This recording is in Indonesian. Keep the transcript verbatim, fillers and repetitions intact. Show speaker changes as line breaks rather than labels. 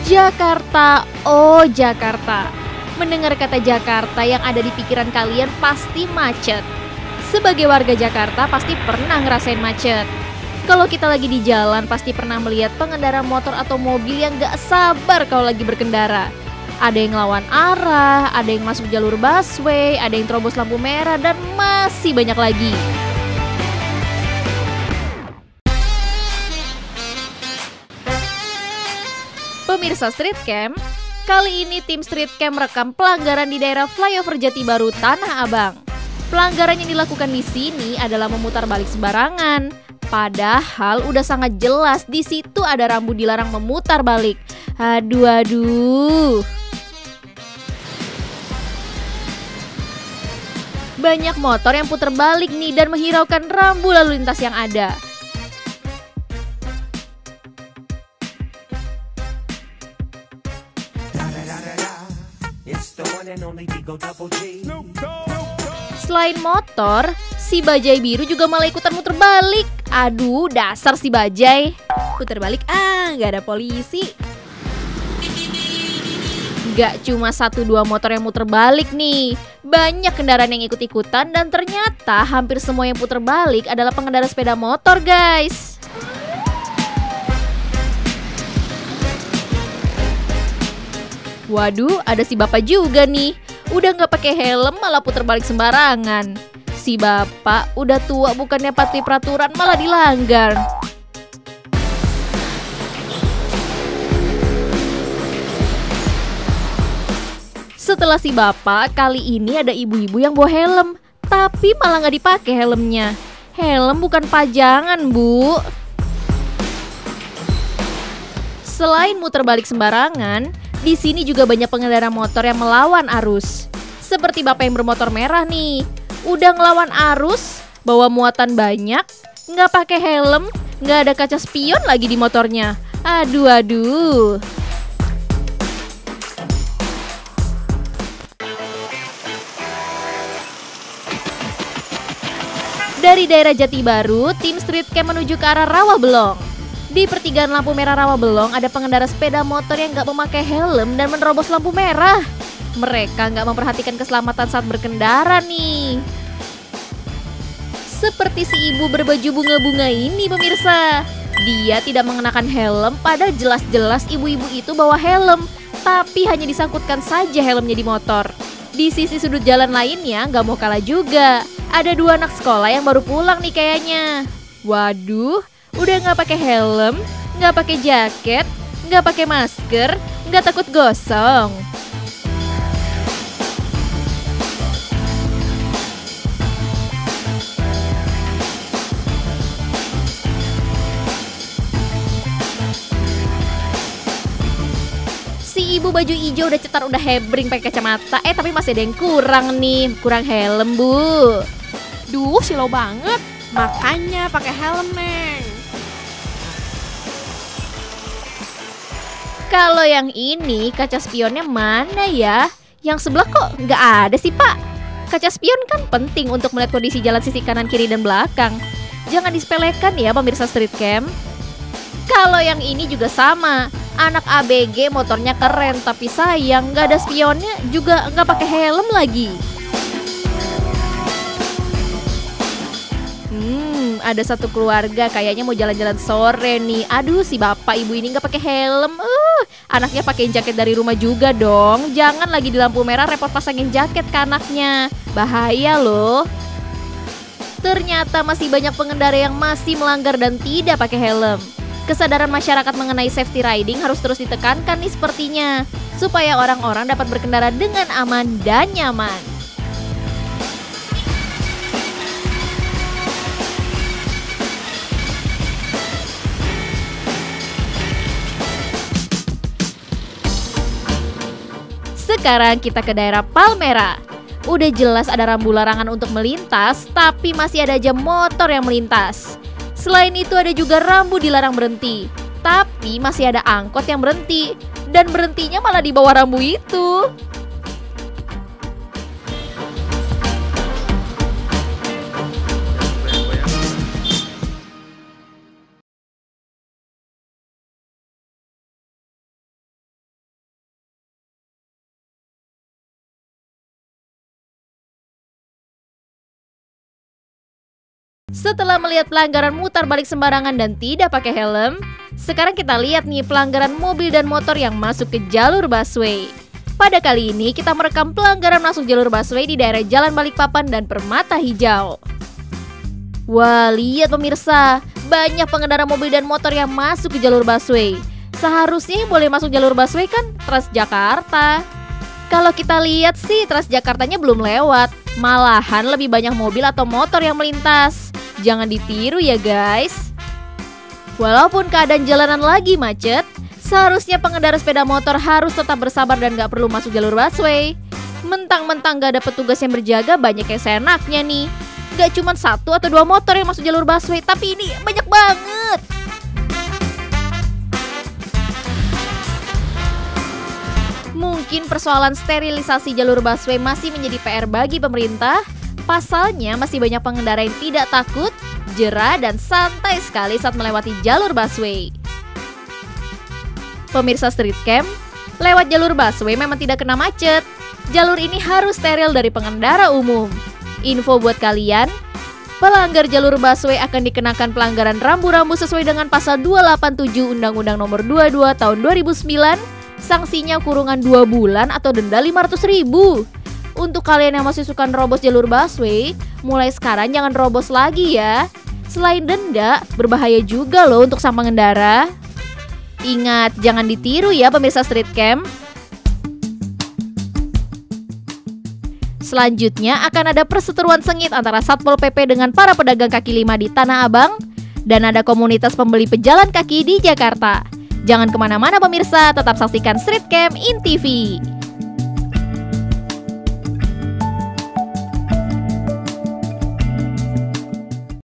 Jakarta, oh Jakarta. Mendengar kata Jakarta yang ada di pikiran kalian pasti macet. Sebagai warga Jakarta pasti pernah ngerasain macet. Kalau kita lagi di jalan pasti pernah melihat pengendara motor atau mobil yang gak sabar kalau lagi berkendara. Ada yang ngelawan arah, ada yang masuk jalur busway, ada yang terobos lampu merah, dan masih banyak lagi. Pemirsa Street Cam, kali ini tim Street Cam rekam pelanggaran di daerah flyover Jati Baru, Tanah Abang. Pelanggaran yang dilakukan di sini adalah memutar balik sembarangan. Padahal udah sangat jelas di situ ada rambu dilarang memutar balik. Aduh aduh. Banyak motor yang putar balik nih dan menghiraukan rambu lalu lintas yang ada. Selain motor, si bajai biru juga malah ikutan muter balik. Aduh, dasar si bajai. Puter balik, ah, gak ada polisi. Gak cuma satu dua motor yang muter balik nih. Banyak kendaraan yang ikut-ikutan dan ternyata hampir semua yang puter balik adalah pengendara sepeda motor, guys. Waduh, ada si bapak juga nih. Udah gak pakai helm malah puter balik sembarangan. Si bapak udah tua bukannya patuhi peraturan malah dilanggar. Setelah si bapak, kali ini ada ibu-ibu yang bawa helm. Tapi malah gak dipakai helmnya. Helm bukan pajangan, Bu. Selain muter balik sembarangan, di sini juga banyak pengendara motor yang melawan arus. Seperti bapak yang bermotor merah nih. Udah ngelawan arus, bawa muatan banyak, nggak pakai helm, nggak ada kaca spion lagi di motornya. Aduh aduh. Dari daerah Jati Baru, tim Street Cam menuju ke arah Rawabelong. Di pertigaan lampu merah Rawabelong ada pengendara sepeda motor yang nggak memakai helm dan menerobos lampu merah. Mereka nggak memperhatikan keselamatan saat berkendara nih. Seperti si ibu berbaju bunga-bunga ini, pemirsa. Dia tidak mengenakan helm, padahal jelas-jelas ibu-ibu itu bawa helm. Tapi hanya disangkutkan saja helmnya di motor. Di sisi sudut jalan lainnya nggak mau kalah juga. Ada dua anak sekolah yang baru pulang nih kayaknya. Waduh. Udah nggak pakai helm, nggak pakai jaket, nggak pakai masker, nggak takut gosong. Si ibu baju hijau udah cetar, udah hebring pakai kacamata. Eh tapi masih ada yang kurang nih, kurang helm, Bu.
Duh, silau banget. Makanya pakai helm, Neng.
Kalau yang ini kaca spionnya mana ya? Yang sebelah kok nggak ada sih, Pak? Kaca spion kan penting untuk melihat kondisi jalan sisi kanan, kiri, dan belakang. Jangan disepelekan ya pemirsa Street Cam. Kalau yang ini juga sama. Anak A B G motornya keren, tapi sayang nggak ada spionnya, juga nggak pakai helm lagi. Hmm, ada satu keluarga kayaknya mau jalan-jalan sore nih. Aduh, si bapak ibu ini nggak pakai helm. Uh, anaknya pakai jaket dari rumah juga dong. Jangan lagi di lampu merah repot pasangin jaket ke anaknya. Bahaya loh. Ternyata masih banyak pengendara yang masih melanggar dan tidak pakai helm. Kesadaran masyarakat mengenai safety riding harus terus ditekankan nih sepertinya, supaya orang-orang dapat berkendara dengan aman dan nyaman. Sekarang kita ke daerah Palmera. Udah jelas ada rambu larangan untuk melintas, tapi masih ada aja motor yang melintas. Selain itu ada juga rambu dilarang berhenti, tapi masih ada angkot yang berhenti. Dan berhentinya malah di bawah rambu itu. Setelah melihat pelanggaran mutar balik sembarangan dan tidak pakai helm, sekarang kita lihat nih pelanggaran mobil dan motor yang masuk ke jalur busway. Pada kali ini kita merekam pelanggaran masuk jalur busway di daerah Jalan Balikpapan dan Permata Hijau. Wah, lihat pemirsa, banyak pengendara mobil dan motor yang masuk ke jalur busway. Seharusnya yang boleh masuk jalur busway kan Transjakarta. Kalau kita lihat sih Transjakartanya belum lewat, malahan lebih banyak mobil atau motor yang melintas. Jangan ditiru ya guys. Walaupun keadaan jalanan lagi macet, seharusnya pengendara sepeda motor harus tetap bersabar dan gak perlu masuk jalur busway. Mentang-mentang gak ada petugas yang berjaga, banyak yang seenaknya nih. Gak cuma satu atau dua motor yang masuk jalur busway, tapi ini banyak banget. Mungkin persoalan sterilisasi jalur busway masih menjadi P R bagi pemerintah. Pasalnya masih banyak pengendara yang tidak takut, jera, dan santai sekali saat melewati jalur busway. Pemirsa Street Camp, lewat jalur busway memang tidak kena macet. Jalur ini harus steril dari pengendara umum. Info buat kalian, pelanggar jalur busway akan dikenakan pelanggaran rambu-rambu sesuai dengan pasal dua delapan tujuh Undang-Undang Nomor dua puluh dua Tahun dua ribu sembilan. Sanksinya kurungan dua bulan atau denda lima ratus ribu. Untuk kalian yang masih suka nerobos jalur busway, mulai sekarang jangan nerobos lagi ya. Selain denda, berbahaya juga loh untuk sang pengendara. Ingat, jangan ditiru ya pemirsa Street Camp. Selanjutnya akan ada perseteruan sengit antara Satpol P P dengan para pedagang kaki lima di Tanah Abang. Dan ada komunitas pembeli pejalan kaki di Jakarta. Jangan kemana-mana pemirsa, tetap saksikan Street Camp in T V.